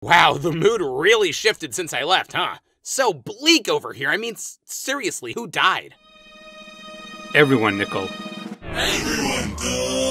Wow, the mood really shifted since I left, huh? So bleak over here. I mean, seriously, who died? Everyone, Nickel. Everyone died.